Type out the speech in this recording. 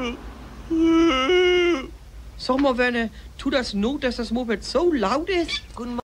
Sag mal, Werner, tut das Not, dass das Moped so laut ist? Guten